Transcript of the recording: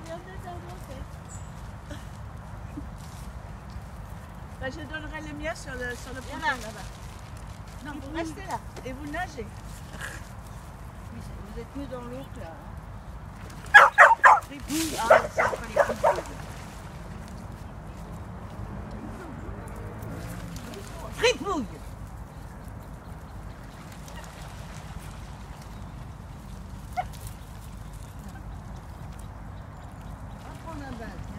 vient de s'inventer. Ben, je donnerai les miens sur le ponton là-bas. Non, vous restez là et vous nagez. Vous êtes mieux dans l'eau que là. Fripouille. Ah, c'est pas les fripouilles. Fripouille. On va prendre un bain.